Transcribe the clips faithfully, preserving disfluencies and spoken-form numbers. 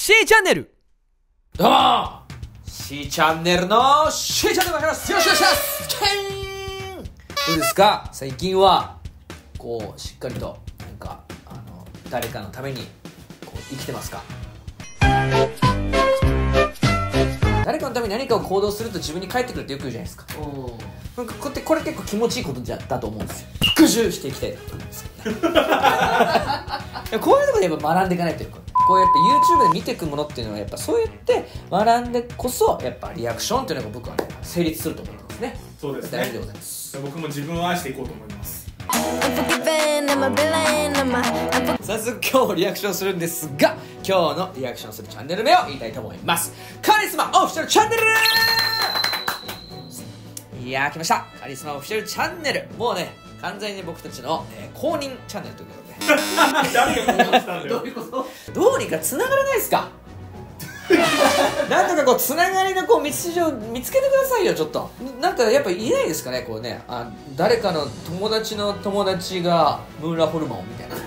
C チャンネル。どうも C チャンネルの C チャンネルでございます。よろしくお願いします。キャーン。どうですか最近はこうしっかりとなんかあの誰かのためにこう生きてますか？誰かのために何かを行動すると自分に返ってくるってよく言うじゃないですか。なんかこれこれ結構気持ちいいことだと思うんですよ。復習していきたいと思うんですよね。こういうところでやっぱ学んでいかないというか、こうやって YouTube で見ていくものっていうのはやっぱそうやって学んでこそやっぱリアクションっていうのが僕はね成立すると思ってますね。 そうですね。 大事でございます。 僕も自分を愛していこうと思います。 早速今日リアクションするんですが、今日のリアクションするチャンネル名を言いたいと思います。カリスマオフィシャルチャンネル。いやー来ました、カリスマオフィシャルチャンネル。もうね完全に僕たちの、えー、公認チャンネルということで誰が公認したんだよ。 どういうこと？どうにか繋がらないですか？なんとかこうつながりのこう道筋を見つけてくださいよ。ちょっとなんかやっぱいないですかね、こうね、あ誰かの友達の友達がムーンラホルモンみたいな、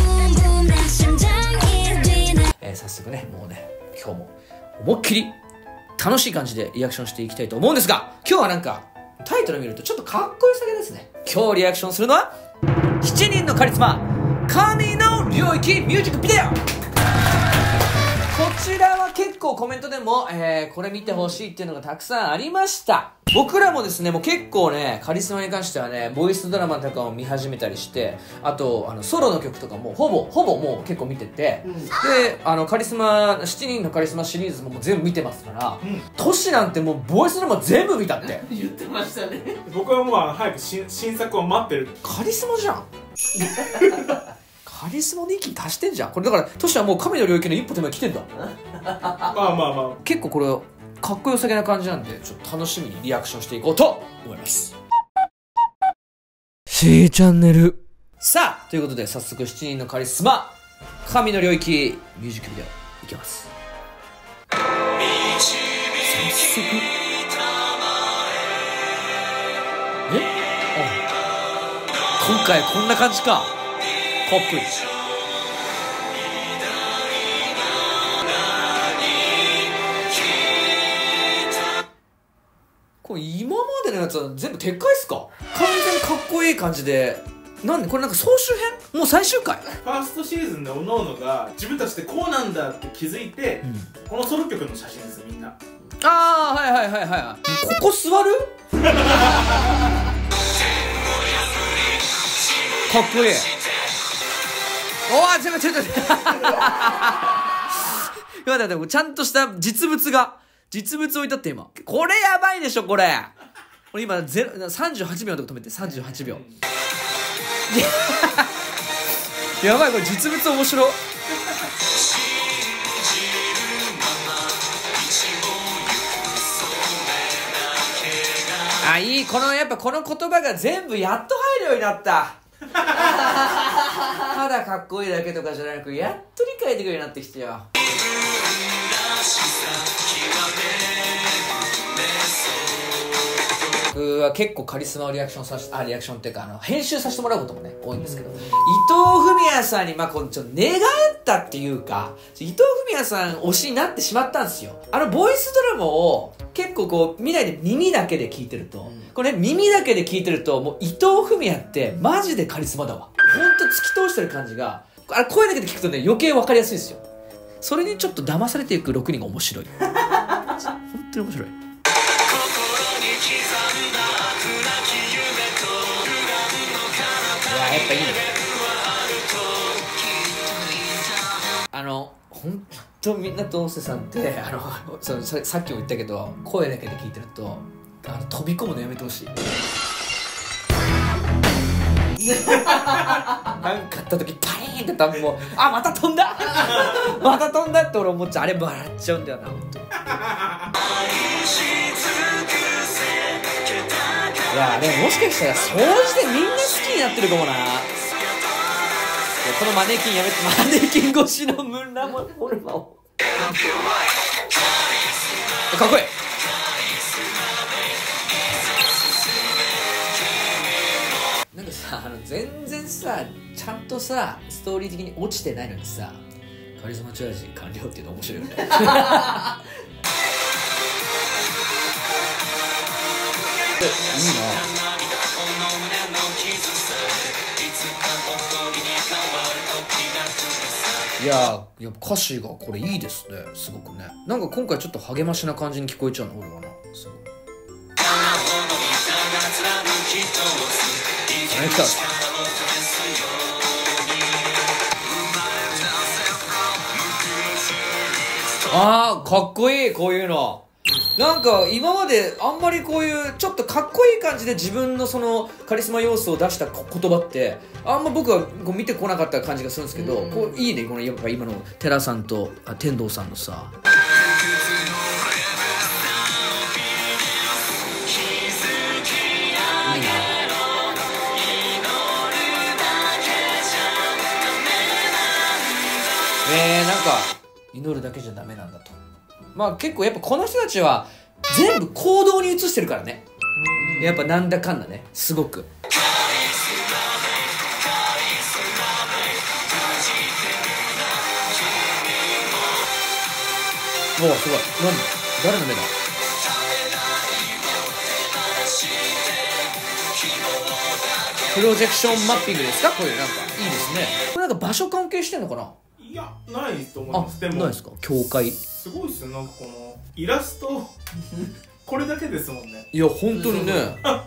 えー、早速ねもうね今日も思いっきり楽しい感じでリアクションしていきたいと思うんですが、今日はなんかタイトル見るとちょっとかっこよさげですね。今日リアクションするのはしちにんのカリスマ神の領域ミュージックビデオ。こちらは結構コメントでも、えー、これ見てほしいっていうのがたくさんありました。僕らもですねもう結構ねカリスマに関してはねボイスドラマとかを見始めたりして、あとあのソロの曲とかもほぼほぼもう結構見てて、うん、であのカリスマしちにんのカリスマシリーズももう全部見てますから、うん、トシなんてもうボイスドラマ全部見たって言ってましたね。 僕はもう早く新新作を待ってる。 カリスマじゃん。カリスマの域に達してんじゃんこれ。だからトシはもう神の領域の一歩手前来てんだ。 まあまあまあ結構これかっこよさげな感じなんでちょっと楽しみにリアクションしていこうと思います。 C チャンネル。さあということで早速しちにんのカリスマ神の領域ミュージックビデオいきます。早速えあ今回こんな感じか。かっこいい。これ今までのやつは全部撤回っすか？完全にかっこいい感じで。なんでこれなんか総集編？もう最終回？ ファーストシーズンで各々が自分たちでこうなんだって気づいて、うん、このソロ曲の写真ですみんな。 ああはいはいはいはい。ここ座る？かっこいい。おわちょっとちょっと待ってちゃんとした実物が実物置いたって今。これやばいでしょこれ。これ今さんじゅうはちびょうのとこ止めてさんじゅうはちびょう。やばいこれ実物面白。あいい。このやっぱこの言葉が全部やっと入るようになった。ただかっこいいだけとかじゃなくやっと理解できるようになってきたよ。僕は結構カリスマをリアクションさしあリアクションっていうかあの編集させてもらうこともね多いんですけど、伊藤文也さんにまあこうちょっと願ったっていうか伊藤文也さん推しになってしまったんですよ。あのボイスドラマを結構こう見ないで耳だけで聞いてると、うん、これ、ね、耳だけで聞いてるともう伊藤文也ってマジでカリスマだわ。ほんと突き通してる感じがあれ声だけで聞くとね余計分かりやすいですよ。それにちょっと騙されていくろくにんが面白い。本当に面白い。いややっぱいいね。あの本当みんなと音声さんってあのその さ, さっきも言ったけど声だけで聞いてるとあの飛び込むのやめてほしい。なんかあった時パリーンって多分もうあまた飛んだまた飛んだって俺思っちゃう。あれ笑っちゃうんだよな本当に。いやでももしかしたら総じてみんな好きになってるかもな。このマネキンやめて。マネキン越しのムンラモホルマをかっこいい。なんかさあの全然さちゃんとさストーリー的に落ちてないのにさカリスマチャージ完了っていうの面白いよねいいな。いやー、やっぱ歌詞がこれいいですね。すごくね。なんか今回ちょっと励ましな感じに聞こえちゃうの俺はな。すごい。あれか。あー、かっこいい、こういうの。なんか今まであんまりこういうちょっとかっこいい感じで自分のそのカリスマ要素を出した言葉ってあんま僕はこう見てこなかった感じがするんですけど、こういいね、このやっぱ今の寺さんとあ天童さんのさ、いいな。えー、なんか祈るだけじゃダメなんだと。まあ結構やっぱこの人たちは全部行動に移してるからね。やっぱなんだかんだね、すごく。おお、すごい。何？誰の目だ？プロジェクションマッピングですか？こういうなんかいいですね。これなんか場所関係してんのかな？ いや、ないと思います。でもないですか？教会。 すごいっすね、なんかこのイラストこれだけですもんね。 いや本当にね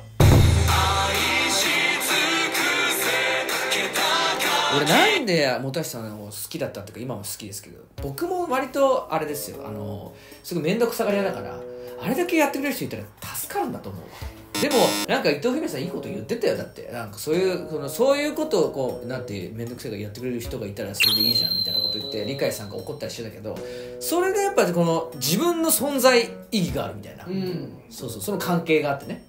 俺なんで本橋さんを好きだったっていうか今も好きですけど、僕も割とあれですよ、あのすごい面倒くさがり屋だから、あれだけやってくれる人いたら助かるんだと思うわ。でもなんか伊藤文さんいいこと言ってたよ。だってなんかそういうそのそういうことをこうなんて面倒くさいからやってくれる人がいたらそれでいいじゃんみたいなこと言って理解さんが怒ったりしてたけど、それでやっぱこの自分の存在意義があるみたいな、うん、そうそう、その関係があってね。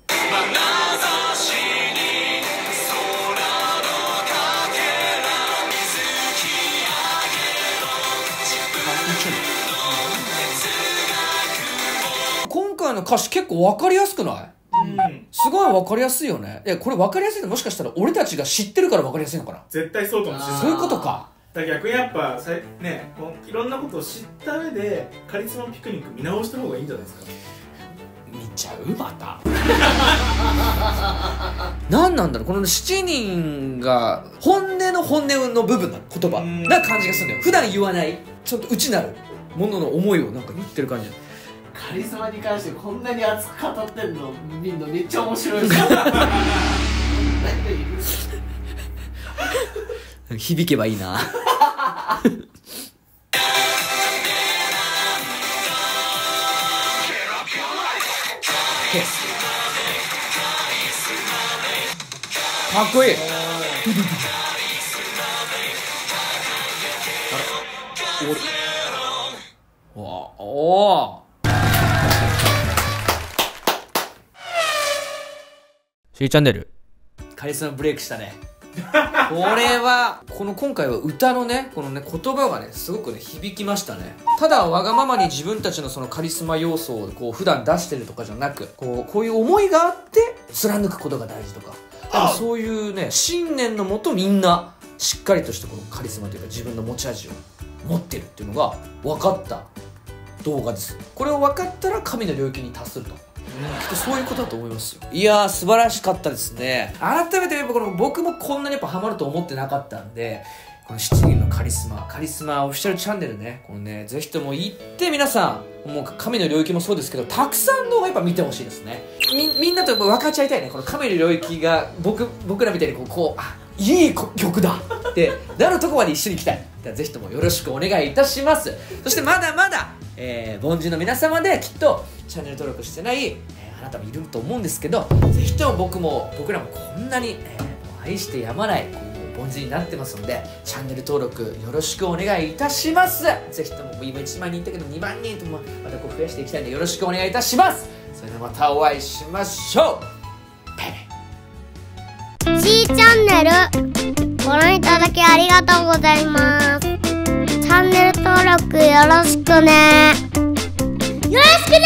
今回の歌詞結構分かりやすくない？うん、すごい分かりやすいよね。いやこれ分かりやすいのもしかしたら俺たちが知ってるから分かりやすいのかな。 絶対そうかもしれない。 そういうことか。 だから逆にやっぱさね、このいろんなことを知った上でカリスマピクニック見直した方がいいんじゃないですか。 見ちゃうまた何なんだろうこのしちにんが本音の本音の部分な言葉な感じがするんだよ。普段言わないちょっと内なるものの思いをなんか言ってる感じ。 カリスマに関してこんなに熱く語ってんの見るのめっちゃ面白いです響けばいいなかっこいいおおおC チャンネルカリスマブレイクしたねこれはこの今回は歌のねこのね言葉がねすごくね響きましたね。ただわがままに自分たちのそのカリスマ要素をこう普段出してるとかじゃなく、こうこういう思いがあって貫くことが大事とか、なんかそういうね信念のもとみんなしっかりとしたこのカリスマというか自分の持ち味を持ってるっていうのが分かった動画です。これを分かったら神の領域に達すると、きっとそういうことだと思いますよ。いやー素晴らしかったですね。改めてやっぱこの僕もこんなにやっぱハマると思ってなかったんで、このしちにんのカリスマカリスマオフィシャルチャンネルね、このねぜひとも行って皆さんもう神の領域もそうですけどたくさん動画やっぱ見てほしいですね。 み, みんなとやっぱ分かっちゃいたいね。この神の領域が僕僕らみたいにこうこうあいい曲だってなるとこまで一緒に行きたい。ぜひともよろしくお願いいたします。そしてまだまだ、えー、凡人の皆様できっとチャンネル登録してない、えー、あなたもいると思うんですけど、ぜひとも僕も僕らもこんなに、えー、愛してやまないこう凡人になってますので、チャンネル登録よろしくお願いいたします。ぜひとも今いちまんにんいたけどにまんにんともまたこう増やしていきたいのでよろしくお願いいたします。それではまたお会いしましょう。バイバイ。 C チャンネルご覧いただきありがとうございます。チャンネル登録よろしくね。よろしくね。